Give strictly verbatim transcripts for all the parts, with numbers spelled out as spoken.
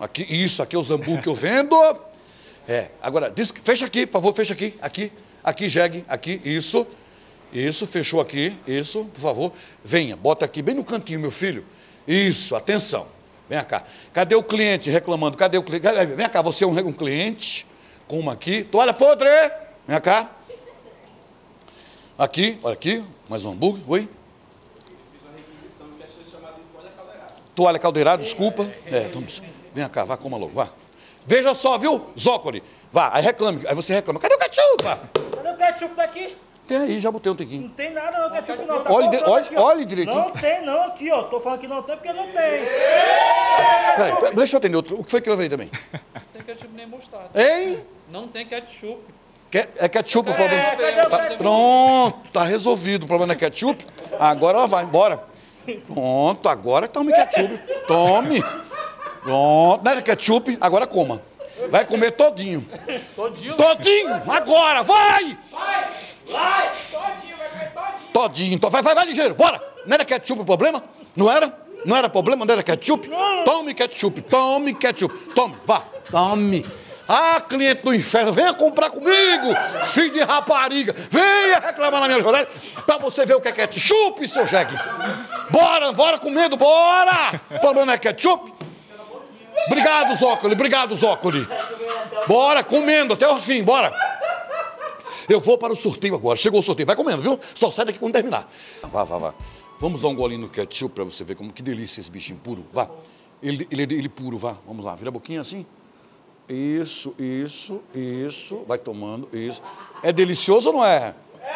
Aqui, isso, aqui é o zambu que eu vendo. É, agora, diz, fecha aqui, por favor, fecha aqui, aqui, aqui, jegue, aqui, isso. Isso, fechou aqui, isso, por favor. Venha, bota aqui, bem no cantinho, meu filho. Isso, atenção. Vem cá. Cadê o cliente reclamando? Cadê o cliente? Vem cá, você é um, um cliente, com uma aqui. Toalha podre! Vem cá. Aqui, olha aqui, mais um hambúrguer, oi? Fiz uma requisição que achei chamada de toalha caldeirada. Toalha caldeirada, desculpa. É, vamos. Vem cá, vá, coma logo, vá. Veja só, viu, Zócoli? Vá, aí reclame, aí você reclama. Cadê o ketchup? Cadê o ketchup daqui? Tem aí, já botei um tequinho. Não tem nada não, ketchup não. Tá olhe, de, olhe, aqui, olhe direitinho. Não tem não aqui, ó. Tô falando que não tem porque não tem. Peraí, peraí, deixa eu atender outro. O que foi que eu veio também? Não tem ketchup nem mostarda. Hein? Não tem ketchup. Que, é ketchup o problema? É, cadê o Tá, ketchup? pronto, tá resolvido. O problema não é ketchup. Agora ela vai, bora. Pronto, agora tome ketchup. Tome. Pronto, não é ketchup, agora coma. Vai comer todinho. Todinho? Todinho, agora, vai! Vai! Vai! Todinho, vai comer todinho! Todinho, então vai, vai, vai ligeiro, bora! Não era ketchup o problema? Não era? Não era problema, não era ketchup? Tome ketchup, tome ketchup, tome, vá, tome. Ah, cliente do inferno, venha comprar comigo, filho de rapariga, venha reclamar na minha jornada, pra você ver o que é ketchup, seu jegue. Bora, bora comendo, bora! O problema não é ketchup? Obrigado, Zócoli, obrigado, Zócoli. Bora, comendo até o fim, bora. Eu vou para o sorteio agora. Chegou o sorteio, vai comendo, viu? Só sai daqui quando terminar. Vá, vá, vá. Vamos dar um golinho no ketchup para você ver como que delícia esse bichinho puro. Vá. Ele, ele, ele puro, vá. Vamos lá, vira a boquinha assim. Isso, isso, isso. Vai tomando, isso. É delicioso ou não é?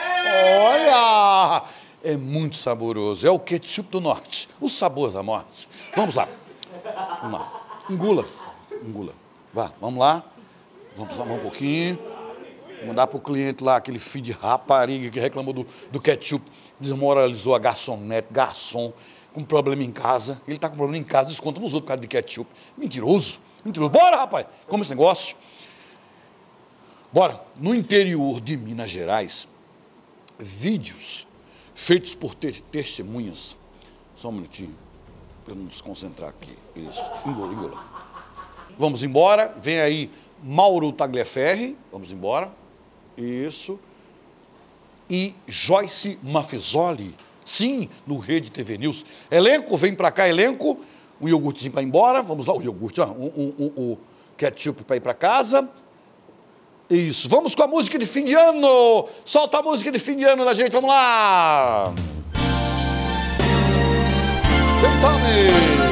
Olha! É muito saboroso. É o ketchup do norte. O sabor da morte. Vamos lá. Vamos lá. Engula. Engula. Vá, vamos lá. Vamos lá um pouquinho. Mandar para o cliente lá, aquele filho de rapariga que reclamou do, do ketchup. Desmoralizou a garçonete, garçom, com problema em casa. Ele está com problema em casa, desconta nos outros por causa de ketchup. Mentiroso. Mentiroso. Bora, rapaz. Como esse negócio? Bora. No interior de Minas Gerais, vídeos feitos por te testemunhas. Só um minutinho. Para eu não desconcentrar aqui. Isso. Engula, engula. Vamos embora. Vem aí Mauro Tagliaferri. Vamos embora. Isso. E Joyce Mafezoli. Sim, no Rede T V News. Elenco, vem pra cá, elenco. Um iogurtezinho para ir embora. Vamos lá, o iogurte, ó. Um, um, um, um ketchup para ir para casa. Isso. Vamos com a música de fim de ano. Solta a música de fim de ano da gente. Vamos lá. Vem, Tommy.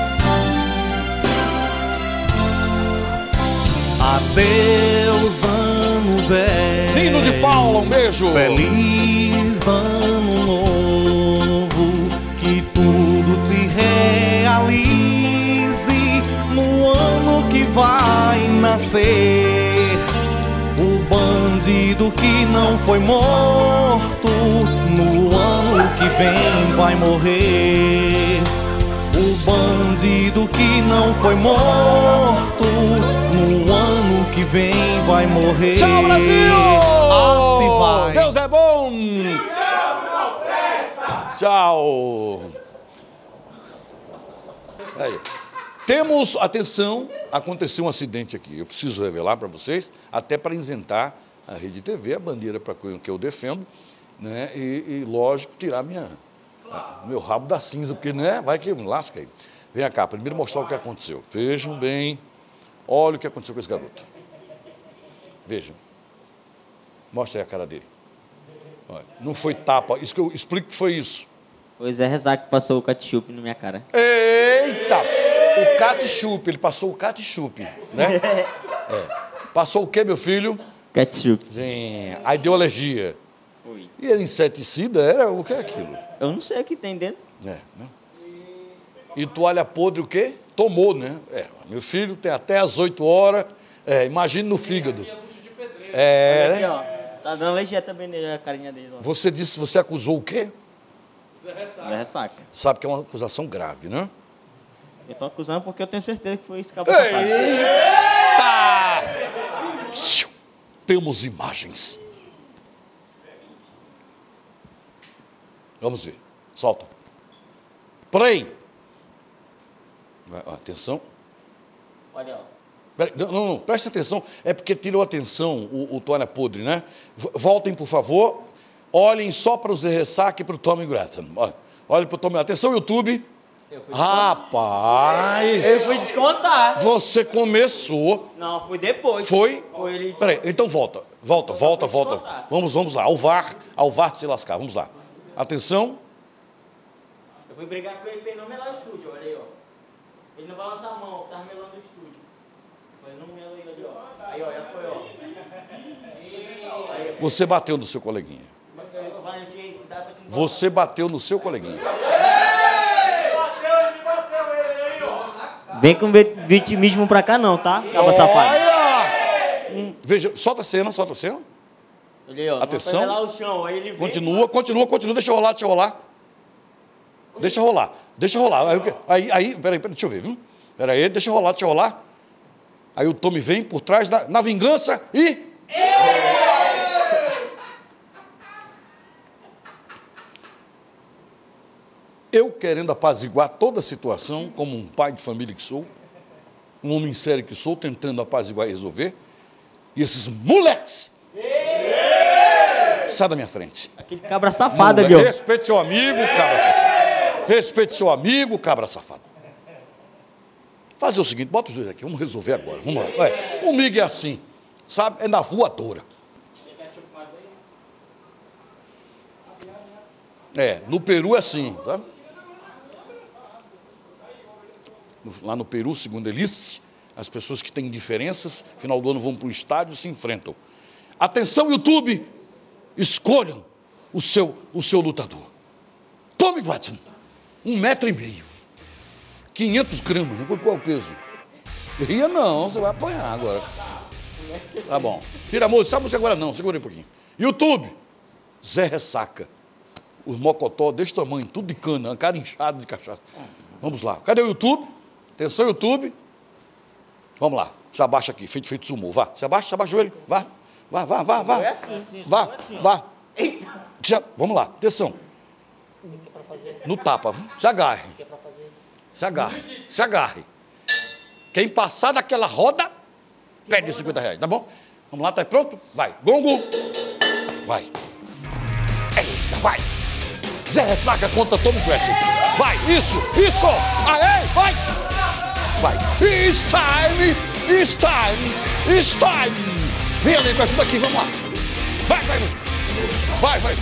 Adeus, ano velho. Nino de Paula, um beijo. Feliz ano novo. Que tudo se realize no ano que vai nascer. O bandido que não foi morto no ano que vem vai morrer. O bandido que não foi morto no ano que vem vai morrer. Tchau, Brasil! Assim vai. Deus é bom! Tchau! Aí. Temos, atenção, aconteceu um acidente aqui. Eu preciso revelar para vocês, até para isentar a Rede T V, a bandeira para que eu defendo, né? E, e lógico, tirar minha, a, meu rabo da cinza, porque né? Vai que me lasca aí. Vem cá, primeiro mostrar o que aconteceu. Vejam bem, olha o que aconteceu com esse garoto. Vejam. Mostra aí a cara dele. Olha, não foi tapa, isso que eu explico que foi isso. Foi o Zé Rezac que passou o ketchup na minha cara. Eita! O ketchup, ele passou o ketchup, né? É. Passou o quê, meu filho? Ketchup. Sim. Aí deu alergia. Foi. E era inseticida? Era o que é aquilo? Eu não sei o que tem dentro. É, né? E toalha podre o quê? Tomou, né? É, meu filho tem até às oito horas. É, imagine no fígado. É, Aqui, né? ó. Tá dando alergia também nele, a carinha dele. Ó. Você disse, você acusou o quê? Zé Ressaca. Sabe que é uma acusação grave, né? Eu tô acusando porque eu tenho certeza que foi isso que acabou com a cara. Eita! Temos imagens. Vamos ver. Solta. Play. Vai, ó, atenção. Olha, ó. Peraí, não, não, não, presta atenção. É porque tirou atenção o, o Toalha Podre, né? V- Voltem, por favor. Olhem só para o Zé Ressaca e para o Tommy Gretchen. Olha, olhem para o Tommy. Atenção, YouTube. Eu fui Rapaz! Eu fui descontar. Você começou. Não, foi depois. Foi? Foi ele. Peraí, então volta. Volta, volta, vou volta. descontar. Vamos, vamos lá. Ao VAR, ao VAR se lascar. Vamos lá. Atenção. Eu fui brigar com ele pra ele não melar o estúdio, olha aí, ó. Ele não vai lançar a mão, tava melando o estúdio. Eu falei, não mela ele ali, ó. Aí, ó, já foi, ó. Aí, Você bateu no seu coleguinha. ó, Valentim, cuidado pra te não Você bateu no seu coleguinha. Vem com vi- vitimismo pra cá não, tá? Caba safado. Olha! Hum, veja, solta a cena, solta a cena. Ele, ó, Atenção. vai melar o chão, aí ele vem. Continua, continua, continua. Deixa rolar, deixa rolar. Deixa rolar, deixa rolar. Aí, o quê? aí, aí peraí, peraí, deixa eu ver, viu? Peraí, deixa rolar, deixa rolar. Aí o Tommy vem por trás, na, na vingança e... Eu querendo apaziguar toda a situação, como um pai de família que sou, um homem sério que sou, tentando apaziguar e resolver, e esses moleques... Sai da minha frente. Aquele cabra safado ali, ó. Respeite seu amigo, cabra. Respeite seu amigo, cabra safado. Fazer o seguinte, bota os dois aqui, vamos resolver agora. Vamos lá. É, comigo é assim, sabe? É na voadora. É, no Peru é assim, sabe? No- Lá no Peru, segundo Elice, as pessoas que têm diferenças, final do ano vão para o estádio e se enfrentam. Atenção, YouTube! Escolham o seu, o seu lutador. Tommy Gretchen, um metro e meio, quinhentos gramas, né? Qual é o peso? Ria não, você vai apanhar agora. Tá bom. Tira a música, a música agora não, segura aí um pouquinho. YouTube, Zé Ressaca. Os mocotó desse tamanho, tudo de cana, cara inchado de cachaça. Vamos lá. Cadê o YouTube? Atenção, YouTube. Vamos lá. Se abaixa aqui, feito, feito sumô. Vá. Se abaixa, se abaixa o joelho. Vá. Vá, vá, vá, vá. É assim, Vá, é assim. vá. Já, vamos lá. Atenção. No tapa. viu? Se agarre. Se agarre. Se agarre. Quem passar daquela roda, perde cinquenta reais, tá bom? Vamos lá, tá pronto? Vai. Gongo. Vai. Eita, vai. Zé Ressaca contra Tommy Gretchen. Vai, isso, isso. Aê, vai. Vai. It's time, it's time, it's time. Vem ali, me ajuda aqui, vamos lá. Vai, vai, vai. Vai, vai.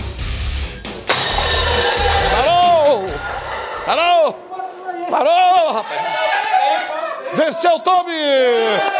Parou. Parou. Parou, rapaz. Venceu o Tommy.